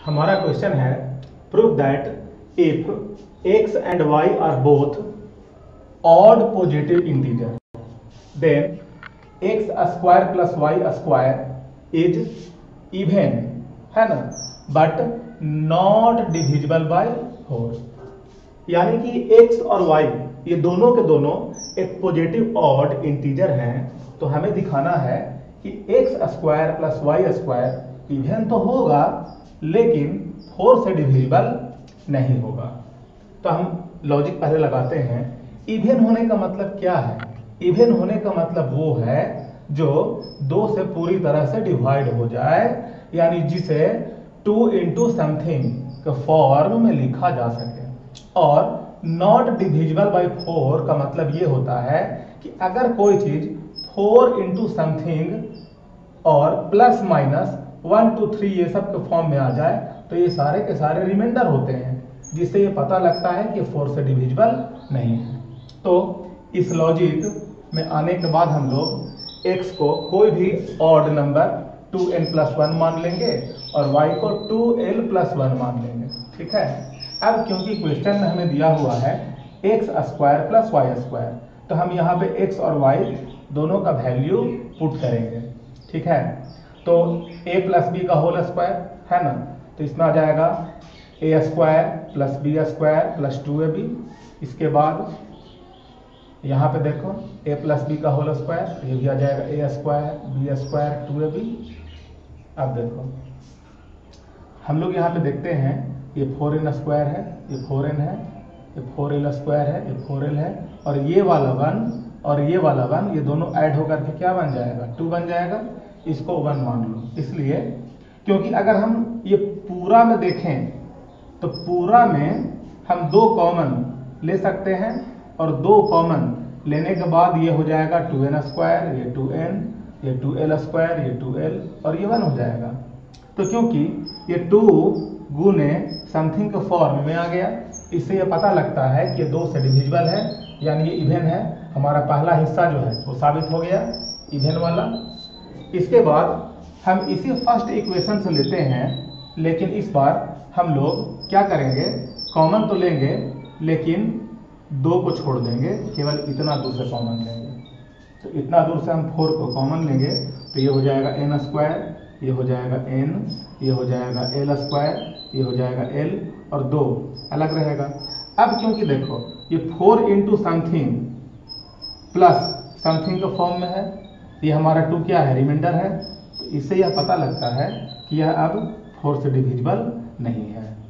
हमारा क्वेश्चन है prove that if x and y are both odd positive integer then x square plus y square is even, है ना, but not divisible by 4। यानी कि x और y ये दोनों के दोनों एक पॉजिटिव ऑड इंटीजर हैं, तो हमें दिखाना है कि x square plus y square even तो होगा लेकिन 4 से डिविजिबल नहीं होगा। तो हम लॉजिक पहले लगाते हैं। इवन होने का मतलब क्या है? इवन होने का मतलब वो है जो 2 से पूरी तरह से डिवाइड हो जाए, यानी जिसे 2 इंटू समथिंग के फॉर्म में लिखा जा सके। और नॉट डिविजिबल बाय 4 का मतलब ये होता है कि अगर कोई चीज 4 इंटू समथिंग और प्लस माइनस 1 2 3 ये सब के फॉर्म में आ जाए तो ये सारे के सारे रिमाइंडर होते हैं, जिससे ये पता लगता है कि 4 से डिविजिबल नहीं है। तो इस लॉजिक में आने के बाद हम लोग x को कोई भी ऑड नंबर 2n+1 मान लेंगे और y को 2l+1 मान लेंगे। ठीक है। अब क्योंकि क्वेश्चन में हमें दिया हुआ है x square plus y square, तो हम यहाँ पे x और y दोनों का वैल्यू पुट करेंगे। ठीक है। तो a प्लस बी का होल स्क्वायर है ना, तो इसमें आ जाएगा a square plus B square plus 2ab। इसके बाद यहाँ पे देखो a प्लस बी का होल स्क्वायर, ये भी आ जाएगा a square B square 2ab। अब देखो हम लोग यहाँ पे देखते हैं ये 4n स्क्वायर है, ये 4n है, ये 4l स्क्वायर है, ये 4l है, और ये वाला 1 और ये वाला 1 ये दोनों ऐड होकर के क्या बन जाएगा? 2 बन जाएगा। इसको 1 मान लो, इसलिए क्योंकि अगर हम ये पूरा में देखें तो पूरा में हम 2 कॉमन ले सकते हैं और 2 कॉमन लेने के बाद ये हो जाएगा 2n स्क्वायर, ये 2n, ये 2l स्क्वायर, ये 2l और ये 1 हो जाएगा। तो क्योंकि ये 2 गुने समथिंग के फॉर्म में आ गया, इससे ये पता लगता है कि ये 2 से डिविजिबल है, यानी ये इवन है। हमारा पहला हिस्सा जो है वो साबित हो गया इवन वाला। इसके बाद हम इसी फर्स्ट इक्वेशन से लेते हैं, लेकिन इस बार हम लोग क्या करेंगे? कॉमन तो लेंगे लेकिन 2 को छोड़ देंगे, केवल इतना दूर से कॉमन लेंगे। तो इतना दूर से हम 4 को कॉमन लेंगे तो ये हो जाएगा n स्क्वायर, ये हो जाएगा n, ये हो जाएगा l स्क्वायर, ये हो जाएगा l और 2 अलग रहेगा। अब क्योंकि देखो ये 4 इंटू समथिंग प्लस समथिंग के फॉर्म में है, ये हमारा 2 क्या है? रिमाइंडर है। तो इससे यह पता लगता है कि यह अब 4 से डिविजिबल नहीं है।